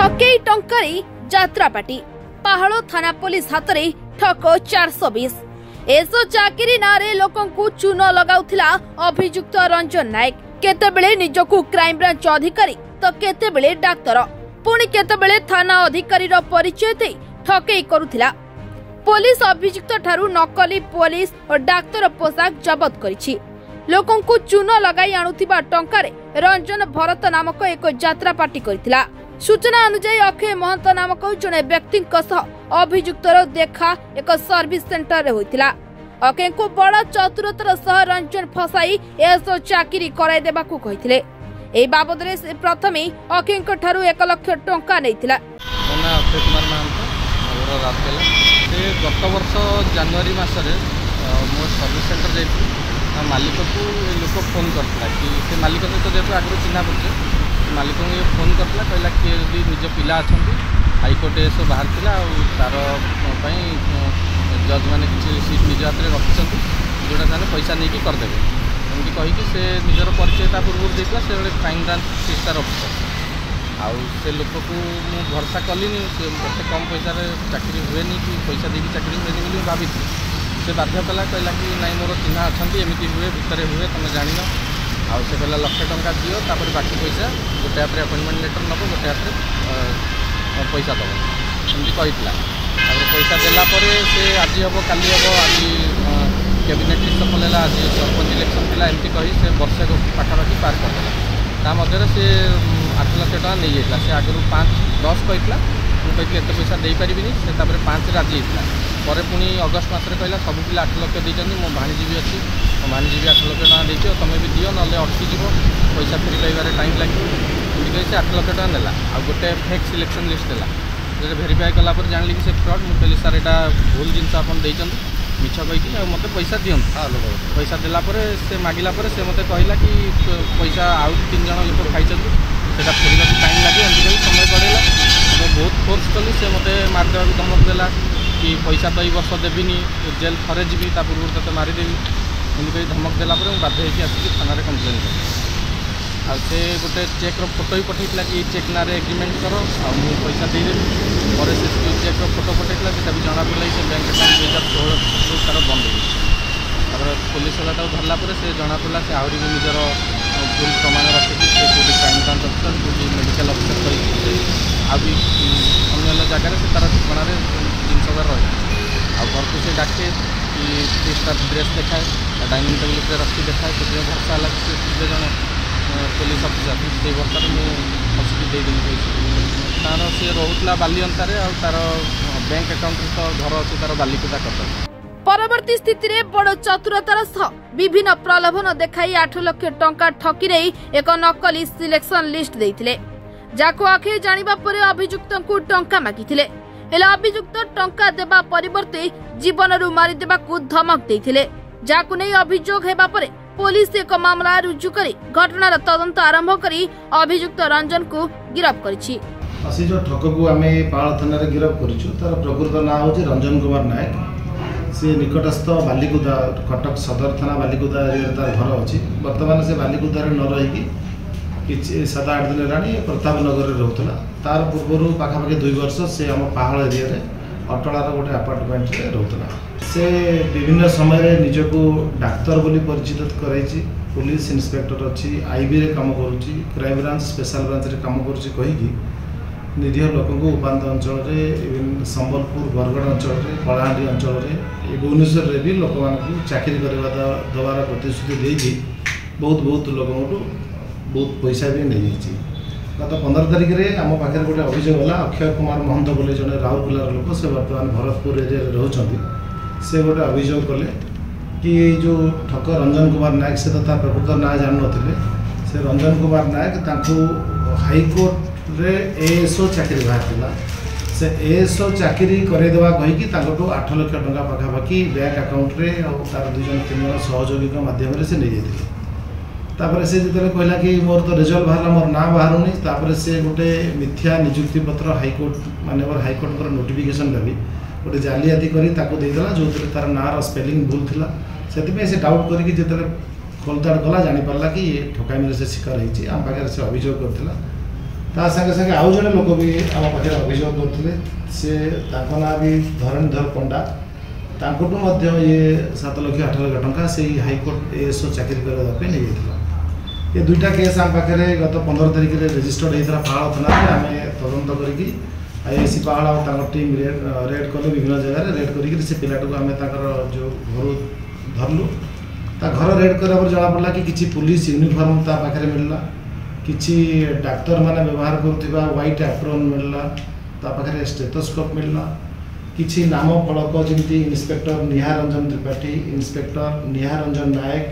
ठकई टंकारी यात्रा पार्टी पाहाड़ थाना पुलिस हाथ में ठक 420 एसो चाकरी नारे लोकंकु चून लगाउथिला अभियुक्त रंजन नायक केतेबेले निजकु क्राइम ब्रांच अधिकारी तो केतेबेले डाक्तर पुणी केतेबेले थाना अधिकारी रो परिचय दे ठकई करुथिला। पुलिस अभियुक्त ठारू नकली पुलिस और डाक्तर पोशाक जबत करिछि। लोकंकु चून लगाई आणुथिबा टंकारे रंजन भरत नामक एक यात्रा पार्टी करिथिला। सूचना अनुसार अक्षय महंत नामक जड़े व्यक्ति अभियुक्तर देखा एक सर्विस सेंटर रे होइतिला। अक्षय को बड़ चतुरतार सह रंजन फसाई एसो चाकरी कराई देबाकू कहिथिले। ए बाबद रे से प्रथमे अक्षय ठारू 1 लाख टंका नैतिला। मोना अक्षय कुमार महंत और रातला से गत वर्ष जनवरी मासरे मो सर्विस सेंटर जाइछि। मालिक को लोक फोन करता कि से मालिक तो जेतु आगु चिन्हा पड़े मालिक को फोन करता कहला कि यदि निज पिला अच्छा हाईकोर्ट एसो बाहर तार जज मैंने किसी सीट निज हाथ में रखिंट जोटा से पैसा नहीं करदे एमती कहीकि से निजर परिचय पूर्व देता से गोटे क्राइम ब्रांच स्टार अफिसर आउ से लोक को मुझे भरोसा कली से कम पैसा चाकरी हुए कि पैसा देकी चाकरी हुए बोली भावी से बाध्य कला कहला कि नाई मोर चिन्हा अच्छा एमती हुए भितर हुए तुम जान आउ से कहला 1 लाख टंका दियो तापर बाकी पैसा गोटे हाथ अपॉइंटमेंट लेटर नब गोटे हाथ पैसा दब एमती कहीला पैसा देलापर से आज हम काली हम आज कैबिनेट सफल है आज सरपंच इलेक्शन थी एमती कही से वर्षे पाखापाखि पार करदेला ता मध्य से 8 लाख टका नहीं जाता से आगु 5-10 कहला मुझे एत पैसा दे पारि से 5 राजी होता पर पुणी अगस्ट मसरे कहला सब पिला 8 लाख देते मो भाणीजी भी अच्छी मो भाणीजी भी 8 लाख टका देती तुम भी दियो ना अटकीज पैसा फेरी पाइबार टाइम लगे एमती से 8 लाख टका नेला आ गोटे फेक सिलेक्शन लिस्ट देला जो भेरीफाए कलापर जान कि से फ्रड मुझे कहली सर यहाँ भूल जिनस आप मिछ कहीकि मत पैसा दिखाँ पैसा देलापर से मागिला से मत कहला कि पैसा आउ 3 जन लोक खाई से फेरवा टाइम लगे एमती समय बढ़ेगा बहुत फोर्स कली से मत मारिदेवा धमक देला कि पैसा तो वर्ष देवी जेल थरे जी पूर्व तक मारिदेवी एमती धमक देलापर बाध्य आसिक थाना कम्प्लेन कर से गोटे चेक्र फोटो ही पठेला कि चेक ना एग्रीमेंट कर पैसा देदेवी पर से चेक्र फोटो पठेला से जना पड़ा से बैंक अकाउंट 2016 तार बंद हो पुलिस वाला धरला से जना पड़ा से आहरी भी निजर भूल प्रमाण रखिकी से कौटी क्राइम ब्रांच अफिसर कौटी मेडिकल अफिसर करी अन्य जगार से तार ठिकाण जिनसदार रही घर को से डाके कि ड्रेस देखाए डाइनिंग टेबुल पर रखी देखाए से भरसा है से जन पुलिस अफिसर से भरसा फसिकी देदेन तार सी रोला बाली अंतार तार बैंक अकाउंट तो घर अच्छे तार बालिकुदा कटक परवर्ती स्थिति रे बड़ चतुरतार सह विभिन्न प्रलोभन देखाई 8 लाख टंका ठकी रही एक नकली सिलेक्शन लिस्ट देइथिले जाको आखे जानिबा परे अभियुक्त को टंका मागिथिले हेले अभियुक्त टंका देबा परिवर्ते जीवनरु मारी देबाकू धमक देइथिले जाको नै अभियोग हेबा परे पुलिस एक मामला रुजु करी घटनार तदंत आरंभ करी अभियुक्त रंजन को गिरफ्त करिछि। असि जो ठक को आमे पाळ थाना रे गिरफ्त करिछु तार प्रकृत नाम होछि रंजन कुमार नायक से निकटस्थ बालिकुदा कटक सदर थाना बालिकुदा एरिया तार घर अछि वर्तमान से बालिकुदा रे न रही कि 7-8 दिन रानी प्रताप नगर रे रहउतला तार पूर्वरु पाखापाखि 2 वर्ष से हम पहाड़ एरिया रे अटलार गोटे अपार्टमेंट रे रहउतला से विभिन्न समय रे निजको डाक्तर बोली परिचित कराइछि पुलिस इंस्पेक्टर अछि आईबी रे काम करूछि क्राइम ब्रांच स्पेशल ब्रांच रे काम करूछि कहिकि निरीह लोक को उपांत अंचल रे संबलपुर बरगढ़ अंचल रे कलाहांडी अंचल रे भुवनेश्वर रे भी लोक मानकु चाकरी करबा दबार प्रतिश्रुति देछि बहुत लोक बहुत पैसा भी नहीं जाइए। गत 15 तारिख में आम पाखे गोटे अभियोग है अक्षय कुमार महंत बोले जड़े राउरकेलार लोक से बर्तमान भरतपुर एरिया रोचंती से गोटे अभियोग कले कि जो ठक रंजन कुमार नायक से तथा प्रकृत ना जान नी से रंजन कुमार नायक हाईकोर्ट रे एएसओ चाकरी बाहर से एएसओ चाकरी करदेवा कहीकि 8 लाख टंका पाखापाखि बैंक अकाउंट रे और तार 2-3 जन सहयोगी माध्यम से नहीं जाते तापर से जो कहला कि मोर तो रिजल्ट बाहर मोर ना बाहर तापर से गोटे मिथ्या नियुक्ति पत्र हाईकोर्ट मानवर हाईकोर्ट नोटिफिकेशन भी गोटे जालियाती करदेला जो तार नार स्पेलिंग भूल था से डाउट करके खोलताड़ कला जापारा कि ये ठकामी से शिकार होती आम पाखे से अभियोग करता ता संगे संगे आउ जड़े लोक भी आम पाखे अभियोग करते सी ना भी धरणीधर पंडा ये 7 लाख 8 लाख टंका से हाईकोर्ट एएसओ चाकरी करने नहीं ये दुईटा केस आम पाखे गत 15 तारिख में रेजिस्टर्ड होता पाहाड़ थाना आम तदंत करके आईआईसी पाहाड़ और टीम रेड कले विभिन्न जगह रेड कर पिलाटू आम जो घर धरलु घर रेड कर जना पड़ा कि किसी पुलिस यूनिफॉर्म ता पाखे मिलला किसी डाक्तर माने व्यवहार करुवा व्हाइट एप्रन मिलला ता पाखे स्टेथोस्कोप मिलला किसी नाम फलक जमी इन्स्पेक्टर निहार रंजन त्रिपाठी इन्स्पेक्टर निहार रंजन नायक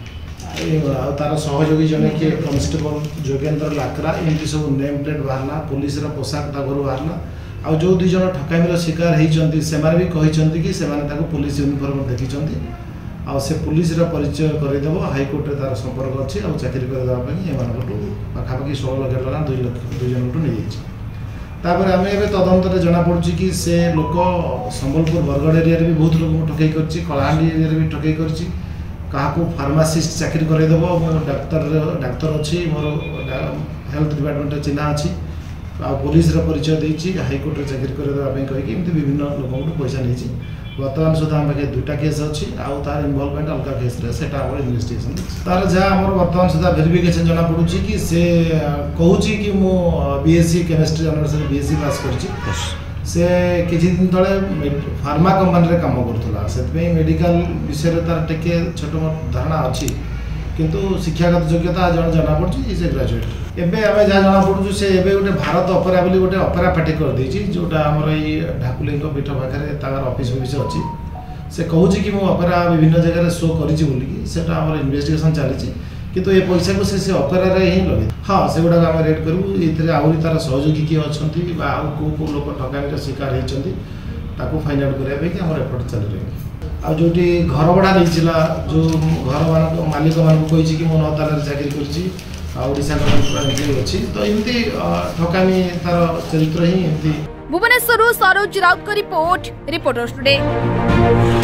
तार सहयोगी जने किए कॉन्स्टेबल जोगेंद्र लाकरा एमती सब नेम प्लेट बाहरला पुलिस पोशाक घर बाहरला आ जो 2 जन ठकामीर शिकार होती से भी कहते कि से पुलिस यूनिफॉर्म देखी आ से पुलिस परिचय करदेव हाईकोर्ट में तार संपर्क अच्छी आ चाकरी करदेवाई पाखापाखि 16 लाख टका 2 जन नहीं आम ए तदंत जनापड़ी कि से लोक संबलपुर बरगढ़ एरिया भी बहुत लोग ठकई कर कलाहांडी एरिया भी ठकई कर फार्मासीस्ट चाकरी करदेव डाक्तर अच्छी मोर हेल्थ डिपार्टमेंट चिन्हा अच्छी आ पुलिस परिचय देती हाईकोर्ट में चाकरी करदेवाई कहीकि विभिन्न लोक पैसा नहीं बर्तमान सुधा आम पाखे 2टा केस अच्छी आउ तार इनवल्वमेंट अलग केस इन्वेस्टिगेशन तार जहाँ आम बर्तमान सुधा भेरिफिकेशन जना पड़ी कि से कहूँ कि मु BSc chemistry honours BSc pass से किसी दिन तले फार्मा कंपनी काम करूला से मेडिकल विषय तार टे छोट मोट धारणा अच्छी किंतु शिक्षागत योग्यता जन जना पड़ी से ग्रेजुएट एवं आम जहाँ जना पड़ू से गोटे भारत ऑपेरा बोली गोटे ऑपेरा पार्टी कर जोटा आमर ये ढाकुली पीठ पाखे ऑफिस फीस अच्छी से कहूँ कि मुझे ऑपेरा विभिन्न जगह शो करा आम इन्वेस्टिगेशन चली किंतु ये पैसा को से ऑपेरा ही लगे हाँ से गुड़ा आम रेड करूँ ये आहरी तार सहयोगी किए अच्छा कौ लोक ठकामी शिकार होती फाइंड आउट करने आम एफर्ट चल रही आ जो घर भड़ा नहीं जो घर मालिक मानक कही कि मो 9 ताला चाकरी कर अच्छी तो एमती ठकामी तार चरित्र ही एमती भुवनेश्वर सरोज राउत रिपोर्टर्स टुडे।